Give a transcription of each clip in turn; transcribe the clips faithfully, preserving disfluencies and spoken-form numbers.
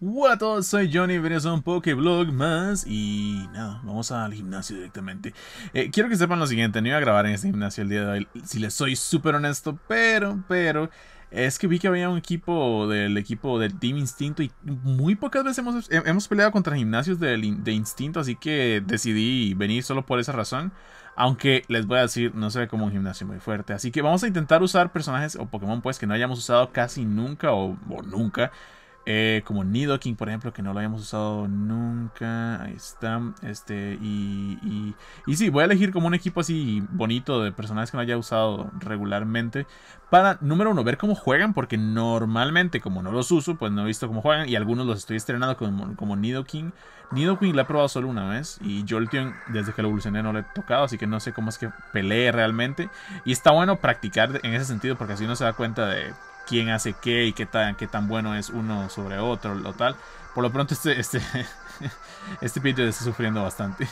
Hola a todos, soy Johnny, bienvenidos a un Pokevlog más y nada, vamos al gimnasio directamente. Eh, quiero que sepan lo siguiente, no iba a grabar en este gimnasio el día de hoy, si les soy súper honesto, pero, pero, es que vi que había un equipo del equipo del Team Instinto y muy pocas veces hemos, hemos peleado contra gimnasios de, de Instinto, así que decidí venir solo por esa razón. Aunque les voy a decir, no se ve como un gimnasio muy fuerte. Así que vamos a intentar usar personajes o Pokémon pues que no hayamos usado casi nunca o, o nunca. Eh, como Nidoking, por ejemplo, que no lo habíamos usado nunca. Ahí está. Este, y, y, y sí, voy a elegir como un equipo así bonito de personajes que no haya usado regularmente. Para, número uno, ver cómo juegan, porque normalmente, como no los uso, pues no he visto cómo juegan. Y algunos los estoy estrenando como, como Nidoking. Nidoking lo he probado solo una vez. Y Jolteon, desde que lo evolucioné, no lo he tocado. Así que no sé cómo es que pelee realmente. Y está bueno practicar en ese sentido, porque así uno se da cuenta de quién hace qué y qué tan, qué tan bueno es uno sobre otro o tal. Por lo pronto este este, este Pidgeot está sufriendo bastante.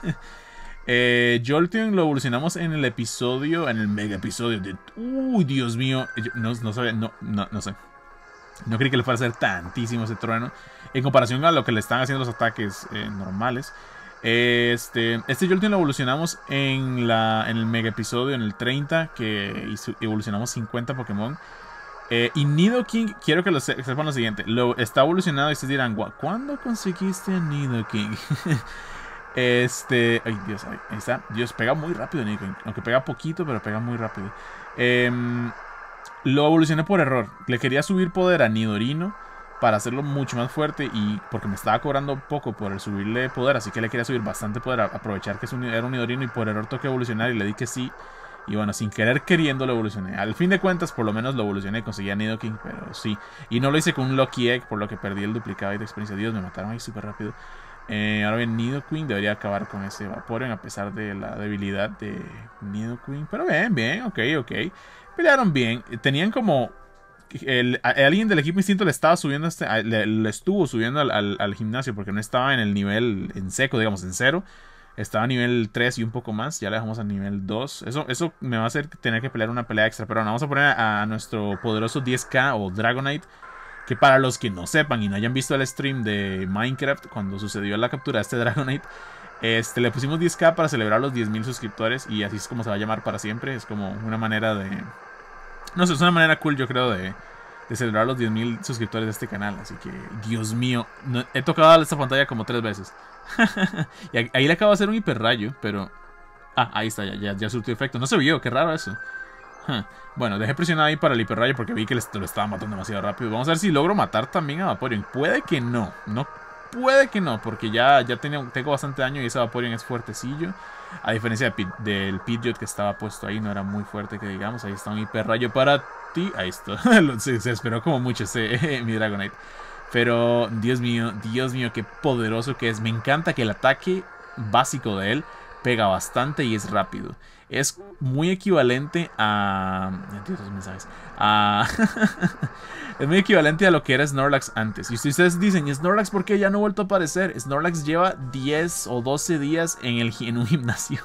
eh, Jolteon lo evolucionamos en el episodio, en el mega episodio de... Uy, Dios mío. Yo no, no sabía, no, no, no sé. No creí que le fuera a hacer tantísimo ese trueno. En comparación a lo que le están haciendo los ataques eh, normales. Este, este Jolteon lo evolucionamos en, la, en el mega episodio, en el treinta, que evolucionamos cincuenta Pokémon. Eh, y Nidoking, quiero que lo se sepan lo siguiente, lo está evolucionado y ustedes dirán, ¿cuándo conseguiste a Nidoking? este, ay Dios, ahí, ahí está, Dios, pega muy rápido Nidoking, aunque pega poquito, pero pega muy rápido. Eh, lo evolucioné por error, le quería subir poder a Nidorino para hacerlo mucho más fuerte y porque me estaba cobrando poco por el subirle poder, así que le quería subir bastante poder, a aprovechar que es un, era un Nidorino y por error toqué evolucionar y le di que sí. Y bueno, sin querer queriendo lo evolucioné. Al fin de cuentas, por lo menos lo evolucioné y conseguí a Nidoking, pero sí. Y no lo hice con un Lucky Egg, por lo que perdí el duplicado de experiencia. Dios, me mataron ahí súper rápido. Eh, ahora bien, Nidoking debería acabar con ese Vaporeon, a pesar de la debilidad de Nidoking. Pero bien, bien, ok, ok. Pelearon bien. Tenían como... El, a, alguien del equipo Instinto le estaba subiendo este, a, le, le estuvo subiendo al, al, al gimnasio porque no estaba en el nivel en seco, digamos, en cero. Estaba a nivel tres y un poco más. Ya le dejamos a nivel dos. Eso, eso me va a hacer tener que pelear una pelea extra. Pero bueno, vamos a poner a, a nuestro poderoso diez K o Dragonite. Que para los que no sepan y no hayan visto el stream de Minecraft cuando sucedió la captura de este Dragonite, este, le pusimos diez K para celebrar los diez mil suscriptores. Y así es como se va a llamar para siempre. Es como una manera de... No sé, es una manera cool, yo creo, de, de celebrar los diez mil suscriptores de este canal. Así que, Dios mío, no, he tocado esta pantalla como tres veces. Y ahí le acabo de hacer un hiperrayo, pero... Ah, ahí está, ya, ya, ya surtió efecto. No se vio, qué raro eso. Huh. Bueno, dejé presionado ahí para el hiperrayo porque vi que lo estaba matando demasiado rápido. Vamos a ver si logro matar también a Vaporeon. Puede que no, no puede que no, porque ya, ya tenía, tengo bastante daño y ese Vaporeon es fuertecillo. A diferencia de, del Pidgeot que estaba puesto ahí, no era muy fuerte que digamos. Ahí está un hiperrayo para ti. Ahí está. se, se esperó como mucho ese mi Dragonite. Pero, Dios mío, Dios mío, qué poderoso que es. Me encanta que el ataque básico de él pega bastante y es rápido. Es muy equivalente a... Entiendo los mensajes. A... es muy equivalente a lo que era Snorlax antes. Y si ustedes dicen, ¿Snorlax por qué ya no ha vuelto a aparecer? Snorlax lleva diez o doce días en, el, en un gimnasio.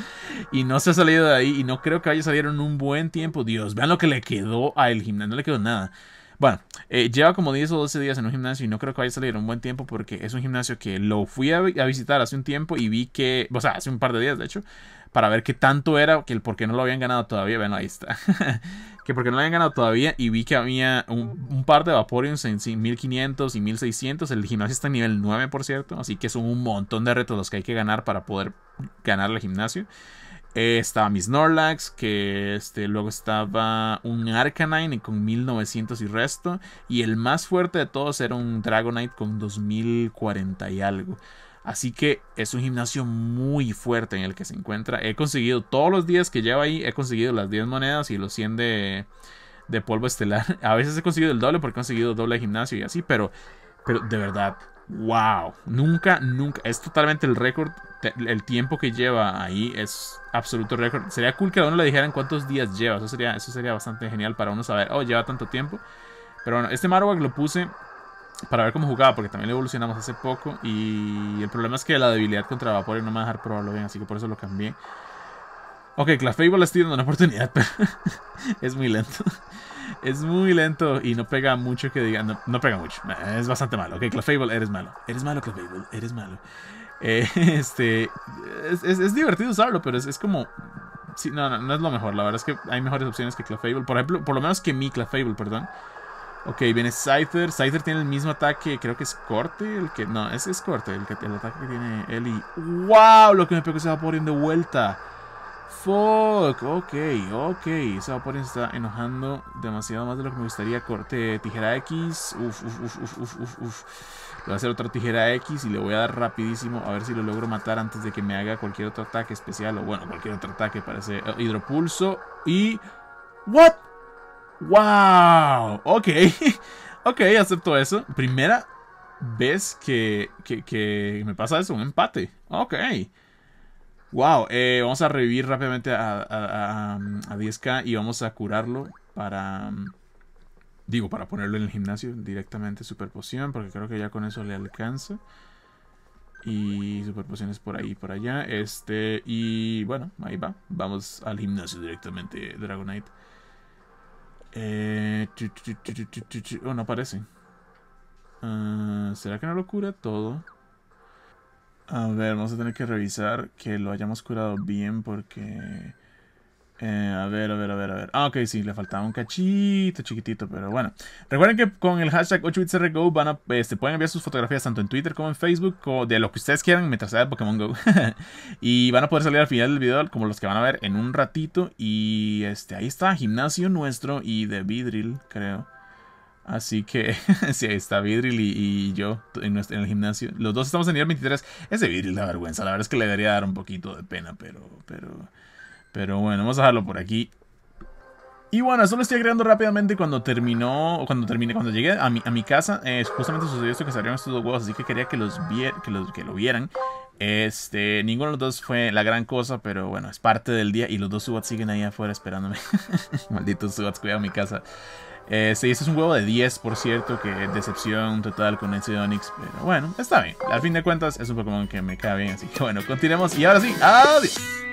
Y no se ha salido de ahí. Y no creo que vaya a salir en un buen tiempo. Dios, vean lo que le quedó a el gimnasio. No le quedó nada. Bueno, eh, lleva como diez o doce días en un gimnasio y no creo que vaya a salir un buen tiempo porque es un gimnasio que lo fui a, a visitar hace un tiempo y vi que, o sea, hace un par de días de hecho, para ver qué tanto era, que el por qué no lo habían ganado todavía. Bueno, ahí está. Que porque no lo habían ganado todavía y vi que había un, un par de Vaporeons en mil quinientos y mil seiscientos. El gimnasio está en nivel nueve, por cierto, así que son un montón de retos los que hay que ganar para poder ganar el gimnasio. Eh, estaba mi Snorlax, que este, luego estaba un Arcanine con mil novecientos y resto. Y el más fuerte de todos era un Dragonite con dos mil cuarenta y algo. Así que es un gimnasio muy fuerte en el que se encuentra. He conseguido todos los días que llevo ahí, he conseguido las diez monedas y los cien de, de polvo estelar. A veces he conseguido el doble porque he conseguido doble de gimnasio y así, pero, pero de verdad... Wow, nunca, nunca, es totalmente el récord. El tiempo que lleva ahí es absoluto récord. Sería cool que a uno le dijeran cuántos días lleva. Eso sería, eso sería bastante genial para uno saber, oh, lleva tanto tiempo. Pero bueno, este Marowak lo puse para ver cómo jugaba, porque también lo evolucionamos hace poco. Y el problema es que la debilidad contra Vaporeon no me va a dejar probarlo bien, así que por eso lo cambié. Ok, Clefable le estoy dando una oportunidad, pero es muy lento. Es muy lento y no pega mucho que diga. No, no pega mucho. Es bastante malo. Ok, Clefable, eres malo. Eres malo, Clefable. Eres malo. Eh, este. Es, es, es divertido usarlo, pero es, es como. Sí, no, no, no es lo mejor. La verdad es que hay mejores opciones que Clefable. Por ejemplo, por lo menos que mi Clefable, perdón. Ok, viene Scyther. Scyther tiene el mismo ataque. Creo que es corte. El que. No, es, es corte. El, que, el ataque que tiene él y. ¡Wow! Lo que me pegó ese Vaporeon de vuelta. Fuck, ok, ok. Ese Vaporeon se está enojando demasiado más de lo que me gustaría. Corte tijera X. Uf, uf, uf, uf, uf, uf, uf. Le voy a hacer otra tijera X y le voy a dar rapidísimo. A ver si lo logro matar antes de que me haga cualquier otro ataque especial. O bueno, cualquier otro ataque para ese uh, hidropulso. Y... ¿What? ¡Wow! Ok. Ok, acepto eso. Primera vez que, que, que me pasa eso, un empate. Ok. Wow, eh, vamos a revivir rápidamente a, a, a, a diez K y vamos a curarlo para... Digo, para ponerlo en el gimnasio directamente, super poción, porque creo que ya con eso le alcanza. Y super pociones por ahí y por allá. Este, y bueno, ahí va. Vamos al gimnasio directamente, Dragonite. Eh, chu, chu, chu, chu, chu, chu, chu. Oh, no aparece. Uh, ¿Será que no lo cura todo? A ver, vamos a tener que revisar que lo hayamos curado bien porque... Eh, a ver, a ver, a ver, a ver. Ah, ok, sí, le faltaba un cachito chiquitito, pero bueno. Recuerden que con el hashtag ocho bits R Go van a, este, pueden enviar sus fotografías tanto en Twitter como en Facebook, o de lo que ustedes quieran mientras sea de Pokémon Go. Y van a poder salir al final del video como los que van a ver en un ratito. Y este, ahí está, gimnasio nuestro y de Vidril, creo. Así que, sí, ahí está Vidril y, y yo en, nuestro, en el gimnasio. Los dos estamos en nivel veintitrés. Ese Vidril da vergüenza, la verdad es que le debería dar un poquito de pena, pero... pero... Pero bueno, vamos a dejarlo por aquí. Y bueno, eso lo estoy agregando rápidamente cuando terminó, cuando terminé, cuando llegué a mi, a mi casa. Eh, justamente sucedió esto que salieron estos dos huevos, así que quería que los, vier, que los que lo vieran. Este, ninguno de los dos fue la gran cosa, pero bueno, es parte del día. Y los dos Subats siguen ahí afuera esperándome. Malditos Subats, cuidado mi casa. Este, este es un huevo de diez, por cierto, que decepción total con ese Onix. Pero bueno, está bien. Al fin de cuentas, es un Pokémon que me cae bien. Así que bueno, continuemos. Y ahora sí, adiós.